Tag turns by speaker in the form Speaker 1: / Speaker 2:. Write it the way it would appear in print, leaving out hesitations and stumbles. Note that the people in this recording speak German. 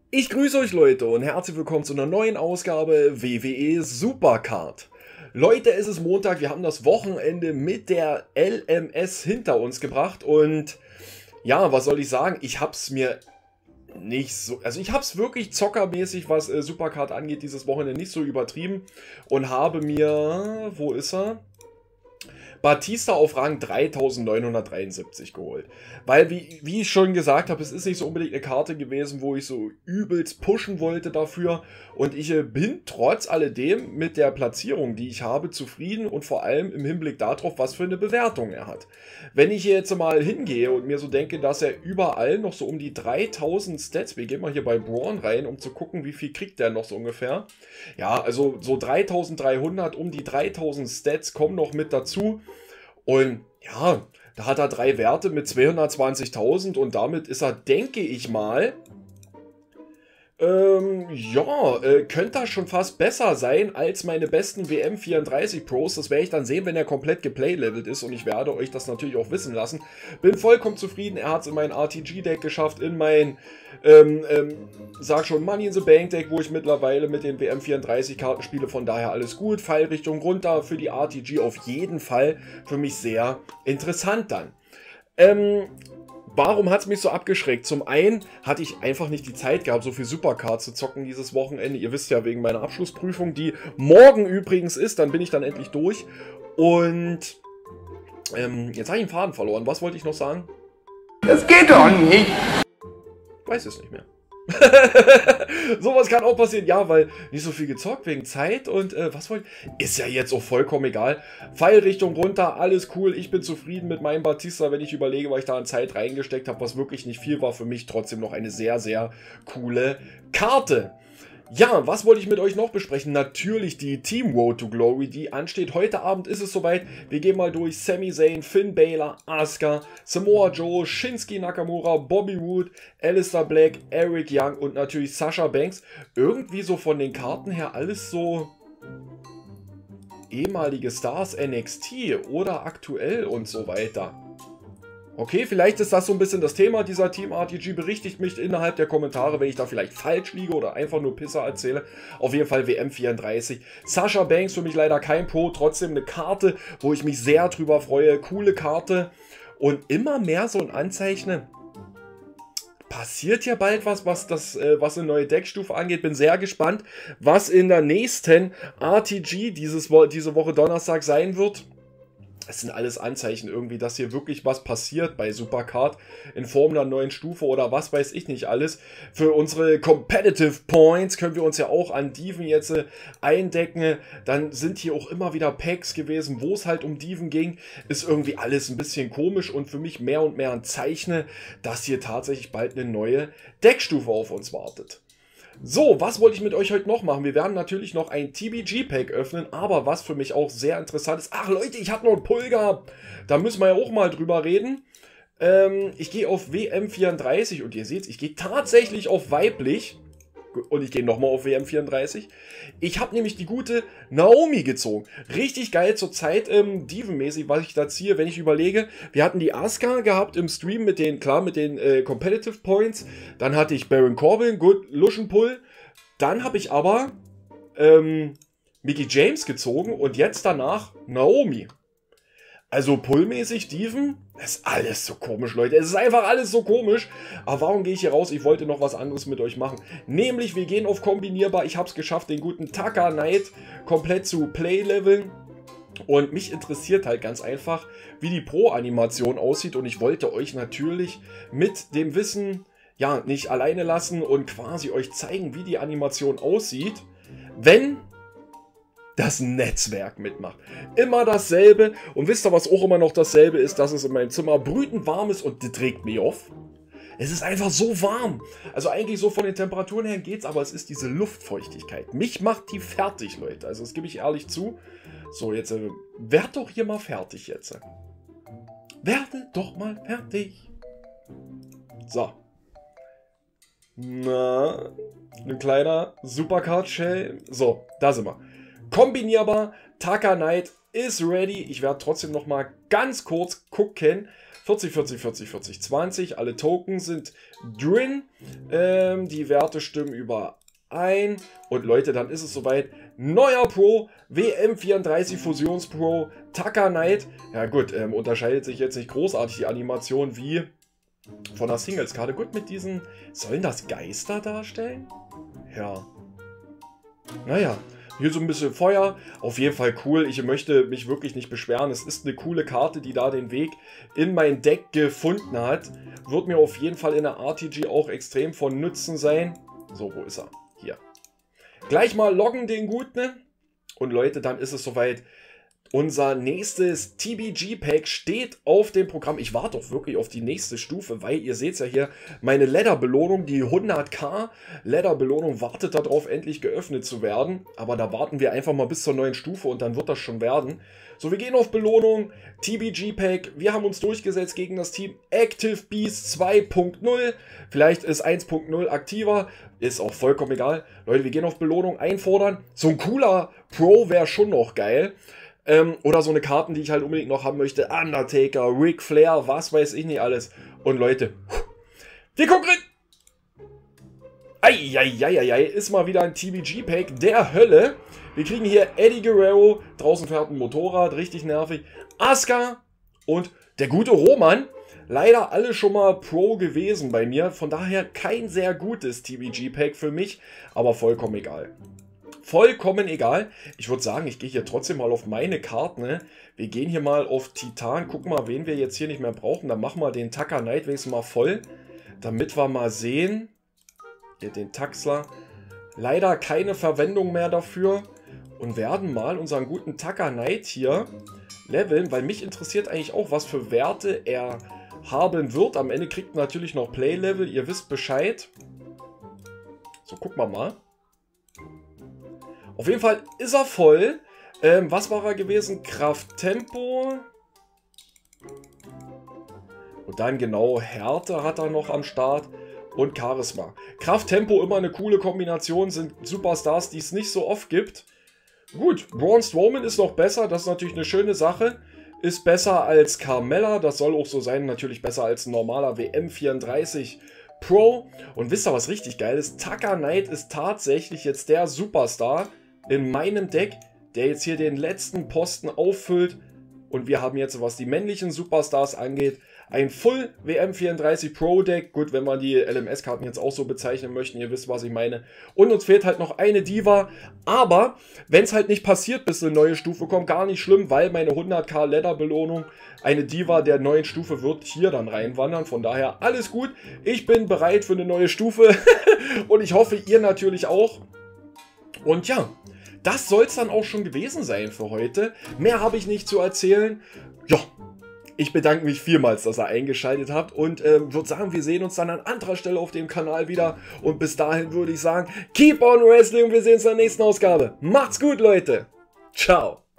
Speaker 1: Ich grüße euch Leute und herzlich willkommen zu einer neuen Ausgabe WWE Supercard. Leute, es ist Montag, wir haben das Wochenende mit der LMS hinter uns gebracht und ja, was soll ich sagen, ich hab's mir nicht so, also ich hab's wirklich zockermäßig, was Supercard angeht, dieses Wochenende nicht so übertrieben und habe mir, wo ist er? Batista auf Rang 3973 geholt. Weil, wie ich schon gesagt habe, es ist nicht so unbedingt eine Karte gewesen, wo ich so übelst pushen wollte dafür. Und ich bin trotz alledem mit der Platzierung, die ich habe, zufrieden und vor allem im Hinblick darauf, was für eine Bewertung er hat. Wenn ich jetzt mal hingehe und mir so denke, dass er überall noch so um die 3000 Stats, wir gehen mal hier bei Braun rein, um zu gucken, wie viel kriegt der noch so ungefähr. Ja, also so 3300, um die 3000 Stats kommen noch mit dazu. Und ja, da hat er 3 Werte mit 220.000 und damit ist er, denke ich mal, könnte er schon fast besser sein als meine besten WM34 Pros. Das werde ich dann sehen, wenn er komplett geplayleveled ist und ich werde euch das natürlich auch wissen lassen. Bin vollkommen zufrieden, er hat es in mein RTG-Deck geschafft, in mein, sag schon, Money in the Bank Deck, wo ich mittlerweile mit den WM34 Karten spiele, von daher alles gut. Pfeilrichtung runter für die RTG auf jeden Fall für mich sehr interessant dann. Warum hat es mich so abgeschreckt? Zum einen hatte ich einfach nicht die Zeit gehabt, so viel Supercard zu zocken dieses Wochenende. Ihr wisst ja, wegen meiner Abschlussprüfung, die morgen übrigens ist, dann bin ich dann endlich durch. Und jetzt habe ich den Faden verloren. Was wollte ich noch sagen?
Speaker 2: Das geht doch nicht!
Speaker 1: Ich weiß es nicht mehr. Sowas kann auch passieren, ja, weil nicht so viel gezockt wegen Zeit und was wollt ihr? Ist ja jetzt auch vollkommen egal. Pfeilrichtung runter, alles cool, ich bin zufrieden mit meinem Batista, wenn ich überlege, was ich da an Zeit reingesteckt habe, was wirklich nicht viel war, für mich trotzdem noch eine sehr, sehr coole Karte. Ja, was wollte ich mit euch noch besprechen? Natürlich die Team Road to Glory, die ansteht. Heute Abend ist es soweit. Wir gehen mal durch Sami Zayn, Finn Balor, Asuka, Samoa Joe, Shinsuke Nakamura, Bobby Roode, Aleister Black, Eric Young und natürlich Sasha Banks. Irgendwie so von den Karten her alles so ehemalige Stars NXT oder aktuell und so weiter. Okay, vielleicht ist das so ein bisschen das Thema dieser Team RTG. Berichtigt mich innerhalb der Kommentare, wenn ich da vielleicht falsch liege oder einfach nur Pisser erzähle. Auf jeden Fall WM34. Sasha Banks für mich leider kein Pro, trotzdem eine Karte, wo ich mich sehr drüber freue. Coole Karte und immer mehr so ein Anzeichen. Passiert ja bald was eine neue Deckstufe angeht. Bin sehr gespannt, was in der nächsten RTG diese Woche Donnerstag sein wird. Es sind alles Anzeichen irgendwie, dass hier wirklich was passiert bei Supercard in Form einer neuen Stufe oder was weiß ich nicht alles. Für unsere Competitive Points können wir uns ja auch an Diven jetzt eindecken. Dann sind hier auch immer wieder Packs gewesen, wo es halt um Diven ging. Ist irgendwie alles ein bisschen komisch und für mich mehr und mehr ein Zeichen, dass hier tatsächlich bald eine neue Deckstufe auf uns wartet. So, was wollte ich mit euch heute noch machen? Wir werden natürlich noch ein TBG-Pack öffnen, aber was für mich auch sehr interessant ist... Ach Leute, ich hatte noch einen Pull gehabt. Da müssen wir ja auch mal drüber reden. Ich gehe auf WM34 und ihr seht, ich gehe tatsächlich auf weiblich. Und ich gehe nochmal auf WM34. Ich habe nämlich die gute Naomi gezogen. Richtig geil zur Zeit, Diven-mäßig, was ich da ziehe, wenn ich überlege. Wir hatten die Asuka gehabt im Stream mit den, klar, mit den Competitive Points. Dann hatte ich Baron Corbin, gut, Luschenpull. Dann habe ich aber Mickie James gezogen und jetzt danach Naomi. Also pullmäßig, Diven, das ist alles so komisch, Leute. Es ist einfach alles so komisch. Aber warum gehe ich hier raus? Ich wollte noch was anderes mit euch machen. Nämlich, wir gehen auf kombinierbar. Ich habe es geschafft, den guten Tucker Knight komplett zu Play-Leveln. Und mich interessiert halt ganz einfach, wie die Pro-Animation aussieht. Und ich wollte euch natürlich mit dem Wissen, ja, nicht alleine lassen und quasi euch zeigen, wie die Animation aussieht, wenn das Netzwerk mitmacht. Immer dasselbe. Und wisst ihr, was auch immer noch dasselbe ist? Dass es in meinem Zimmer brütend warm ist und das trägt mich auf. Es ist einfach so warm. Also eigentlich so von den Temperaturen her geht's, aber es ist diese Luftfeuchtigkeit. Mich macht die fertig, Leute. Also das gebe ich ehrlich zu. So, jetzt werd doch hier mal fertig jetzt. Werde doch mal fertig. So. Na, ein kleiner Supercard-Shell. So, da sind wir. Kombinierbar, Tucker Knight, ist ready. Ich werde trotzdem noch mal ganz kurz gucken. 40, 40, 40, 40, 20. Alle Tokens sind drin. Die Werte stimmen überein. Und Leute, dann ist es soweit. Neuer Pro, WM34 Fusions Pro, Tucker Knight. Ja gut, unterscheidet sich jetzt nicht großartig die Animation wie von der Singles-Karte. Gut, mit diesen... Sollen das Geister darstellen? Ja. Naja. Hier so ein bisschen Feuer, auf jeden Fall cool. Ich möchte mich wirklich nicht beschweren. Es ist eine coole Karte, die da den Weg in mein Deck gefunden hat. Wird mir auf jeden Fall in der RTG auch extrem von Nutzen sein. So, wo ist er? Hier. Gleich mal loggen den Guten. Und Leute, dann ist es soweit. Unser nächstes TBG-Pack steht auf dem Programm. Ich warte auch wirklich auf die nächste Stufe, weil ihr seht ja hier, meine Ladder-Belohnung, die 100k Ladder-Belohnung wartet darauf, endlich geöffnet zu werden. Aber da warten wir einfach mal bis zur neuen Stufe und dann wird das schon werden. So, wir gehen auf Belohnung, TBG-Pack. Wir haben uns durchgesetzt gegen das Team Active Beast 2.0. Vielleicht ist 1.0 aktiver, ist auch vollkommen egal. Leute, wir gehen auf Belohnung einfordern. So ein cooler Pro wäre schon noch geil. Oder so eine Karten, die ich halt unbedingt noch haben möchte. Undertaker, Ric Flair, was weiß ich nicht alles. Und Leute, wir gucken rein. Eieieiei, ist mal wieder ein TBG-Pack der Hölle. Wir kriegen hier Eddie Guerrero, draußen fährt ein Motorrad, richtig nervig. Asuka und der gute Roman. Leider alle schon mal Pro gewesen bei mir. Von daher kein sehr gutes TBG-Pack für mich, aber vollkommen egal. Vollkommen egal. Ich würde sagen, ich gehe hier trotzdem mal auf meine Karten. Ne? Wir gehen hier mal auf Titan. Gucken mal, wen wir jetzt hier nicht mehr brauchen. Dann machen wir den Tucker Knight wenigstens mal voll. Damit wir mal sehen. Hier den Taxler. Leider keine Verwendung mehr dafür. Und werden mal unseren guten Tucker Knight hier leveln. Weil mich interessiert eigentlich auch, was für Werte er haben wird. Am Ende kriegt er natürlich noch Play-Level. Ihr wisst Bescheid. So, gucken wir mal. Auf jeden Fall ist er voll. Was war er gewesen? Kraft, Tempo. Und dann genau Härte hat er noch am Start. Und Charisma. Kraft, Tempo, immer eine coole Kombination. Sind Superstars, die es nicht so oft gibt. Gut, Braun Strowman ist noch besser. Das ist natürlich eine schöne Sache. Ist besser als Carmella. Das soll auch so sein. Natürlich besser als ein normaler WM34 Pro. Und wisst ihr, was richtig geil ist? Tucker Knight ist tatsächlich jetzt der Superstar in meinem Deck, der jetzt hier den letzten Posten auffüllt. Und wir haben jetzt, was die männlichen Superstars angeht, ein Full WM34 Pro Deck. Gut, wenn man die LMS-Karten jetzt auch so bezeichnen möchten, ihr wisst, was ich meine. Und uns fehlt halt noch eine Diva. Aber wenn es halt nicht passiert, bis eine neue Stufe kommt, gar nicht schlimm, weil meine 100k Ladder-Belohnung, eine Diva der neuen Stufe wird hier dann reinwandern. Von daher alles gut. Ich bin bereit für eine neue Stufe. Und ich hoffe, ihr natürlich auch. Und ja, das soll es dann auch schon gewesen sein für heute. Mehr habe ich nicht zu erzählen. Ja, ich bedanke mich vielmals, dass ihr eingeschaltet habt und würde sagen, wir sehen uns dann an anderer Stelle auf dem Kanal wieder. Und bis dahin würde ich sagen, keep on wrestling und wir sehen uns in der nächsten Ausgabe. Macht's gut, Leute. Ciao.